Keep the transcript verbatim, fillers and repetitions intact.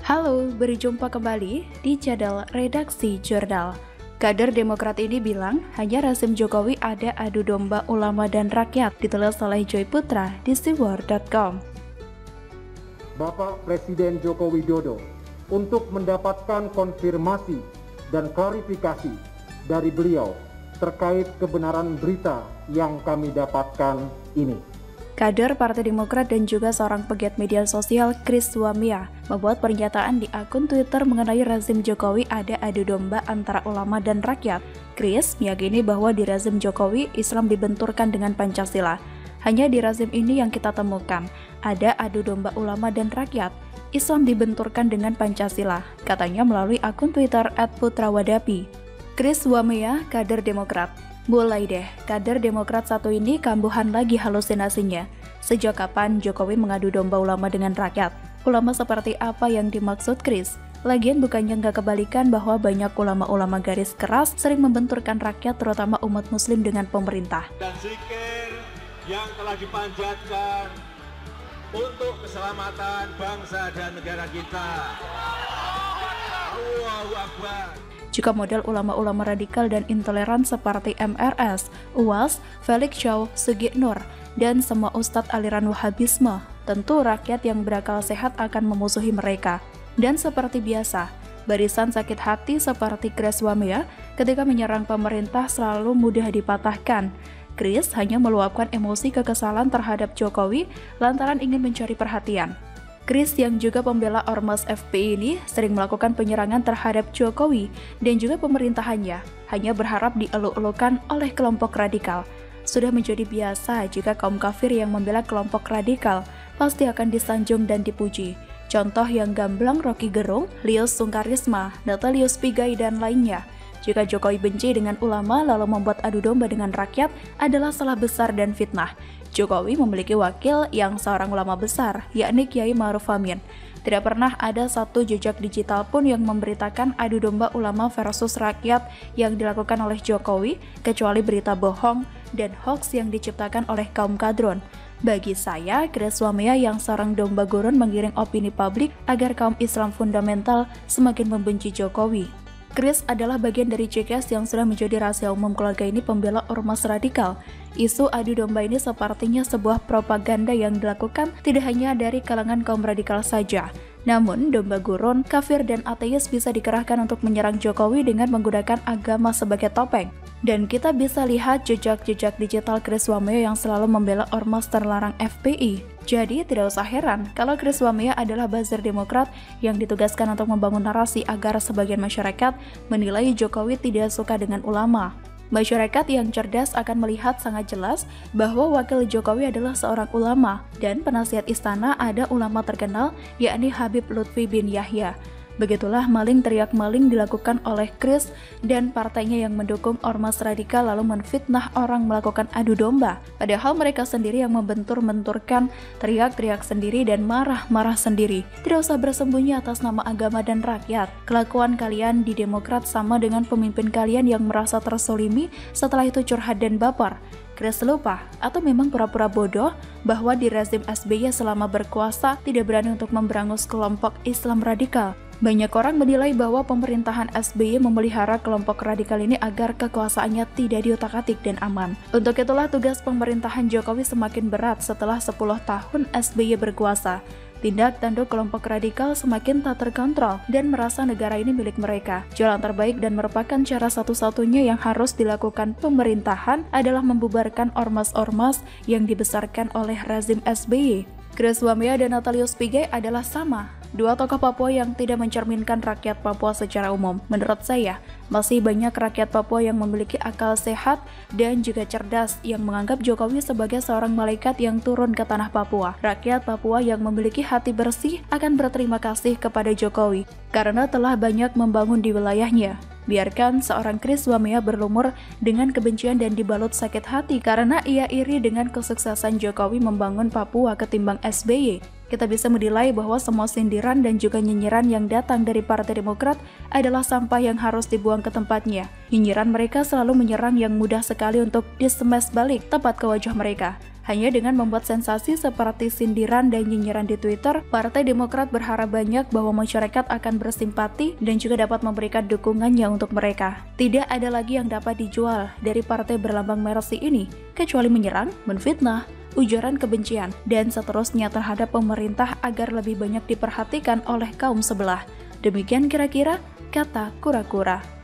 Halo, berjumpa kembali di channel Redaksi Jurnal. Kader Demokrat ini bilang hanya rezim Jokowi ada adu domba ulama dan rakyat, ditulis oleh Joy Putra di siwar titik com. Bapak Presiden Joko Widodo untuk mendapatkan konfirmasi dan klarifikasi dari beliau terkait kebenaran berita yang kami dapatkan ini. Kader Partai Demokrat dan juga seorang pegiat media sosial Chris Wamia membuat pernyataan di akun Twitter mengenai rezim Jokowi ada adu domba antara ulama dan rakyat. Chris meyakini bahwa di rezim Jokowi Islam dibenturkan dengan Pancasila. Hanya di rezim ini yang kita temukan ada adu domba ulama dan rakyat. Islam dibenturkan dengan Pancasila, katanya melalui akun Twitter et putrawadapi. Chris Wamia, kader Demokrat. Mulai deh, kader Demokrat satu ini kambuhan lagi halusinasinya. Sejak kapan Jokowi mengadu domba ulama dengan rakyat? Ulama seperti apa yang dimaksud Chris? Lagian bukannya nggak kebalikan bahwa banyak ulama-ulama garis keras sering membenturkan rakyat terutama umat muslim dengan pemerintah. Dan zikir yang telah dipanjatkan untuk keselamatan bangsa dan negara kita. Allahu Akbar. Juga model ulama-ulama radikal dan intoleran seperti M R S, U A S, Felix Shaw, Sugi Nur, dan semua ustadz aliran Wahabisme. Tentu rakyat yang berakal sehat akan memusuhi mereka. Dan seperti biasa, barisan sakit hati seperti Chris Wamia ketika menyerang pemerintah selalu mudah dipatahkan. Chris hanya meluapkan emosi kekesalan terhadap Jokowi lantaran ingin mencari perhatian. Chris yang juga pembela Ormas F P I ini sering melakukan penyerangan terhadap Jokowi dan juga pemerintahannya, hanya berharap dieluk-elukan oleh kelompok radikal. Sudah menjadi biasa jika kaum kafir yang membela kelompok radikal pasti akan disanjung dan dipuji. Contoh yang gamblang Rocky Gerung, Lius Sungkarisma, Natalius Pigai, dan lainnya. Jika Jokowi benci dengan ulama lalu membuat adu domba dengan rakyat adalah salah besar dan fitnah. Jokowi memiliki wakil yang seorang ulama besar, yakni Kiai Ma'ruf Amin. Tidak pernah ada satu jejak digital pun yang memberitakan adu domba ulama versus rakyat yang dilakukan oleh Jokowi, kecuali berita bohong dan hoax yang diciptakan oleh kaum kadron. Bagi saya, Chris Wamia yang seorang domba gurun menggiring opini publik agar kaum Islam fundamental semakin membenci Jokowi. Chris adalah bagian dari C K S yang sudah menjadi rahasia umum keluarga ini pembela ormas radikal. Isu adu domba ini sepertinya sebuah propaganda yang dilakukan tidak hanya dari kalangan kaum radikal saja. Namun, domba gurun, kafir, dan ateis bisa dikerahkan untuk menyerang Jokowi dengan menggunakan agama sebagai topeng. Dan kita bisa lihat jejak-jejak digital Chris Wamia yang selalu membela ormas terlarang F P I. Jadi, tidak usah heran kalau Chris Wamia adalah buzzer Demokrat yang ditugaskan untuk membangun narasi agar sebagian masyarakat menilai Jokowi tidak suka dengan ulama. Masyarakat yang cerdas akan melihat sangat jelas bahwa wakil Jokowi adalah seorang ulama dan penasihat istana ada ulama terkenal yakni Habib Lutfi bin Yahya. Begitulah maling teriak maling dilakukan oleh Chris dan partainya yang mendukung ormas radikal lalu menfitnah orang melakukan adu domba. Padahal mereka sendiri yang membentur-benturkan, teriak-teriak sendiri dan marah-marah sendiri. Tidak usah bersembunyi atas nama agama dan rakyat. Kelakuan kalian di Demokrat sama dengan pemimpin kalian yang merasa tersolimi setelah itu curhat dan baper. Chris lupa atau memang pura-pura bodoh bahwa di rezim S B Y selama berkuasa tidak berani untuk memberangus kelompok Islam radikal. Banyak orang menilai bahwa pemerintahan S B Y memelihara kelompok radikal ini agar kekuasaannya tidak diutak-atik dan aman. Untuk itulah tugas pemerintahan Jokowi semakin berat setelah sepuluh tahun S B Y berkuasa. Tindak tanduk kelompok radikal semakin tak terkontrol dan merasa negara ini milik mereka. Jalan terbaik dan merupakan cara satu-satunya yang harus dilakukan pemerintahan adalah membubarkan ormas-ormas yang dibesarkan oleh rezim S B Y. Chris Wamia dan Natalius Pigai adalah sama, dua tokoh Papua yang tidak mencerminkan rakyat Papua secara umum. Menurut saya, masih banyak rakyat Papua yang memiliki akal sehat dan juga cerdas yang menganggap Jokowi sebagai seorang malaikat yang turun ke tanah Papua. Rakyat Papua yang memiliki hati bersih akan berterima kasih kepada Jokowi karena telah banyak membangun di wilayahnya. Biarkan seorang Chris Wamia berlumur dengan kebencian dan dibalut sakit hati karena ia iri dengan kesuksesan Jokowi membangun Papua ketimbang S B Y. Kita bisa menilai bahwa semua sindiran dan juga nyinyiran yang datang dari Partai Demokrat adalah sampah yang harus dibuang ke tempatnya. Nyinyiran mereka selalu menyerang yang mudah sekali untuk disemes balik tepat ke wajah mereka. Hanya dengan membuat sensasi seperti sindiran dan nyinyiran di Twitter, Partai Demokrat berharap banyak bahwa masyarakat akan bersimpati dan juga dapat memberikan dukungannya untuk mereka. Tidak ada lagi yang dapat dijual dari partai berlambang Mercy ini, kecuali menyerang, menfitnah, ujaran kebencian, dan seterusnya terhadap pemerintah agar lebih banyak diperhatikan oleh kaum sebelah. Demikian kira-kira kata kura-kura.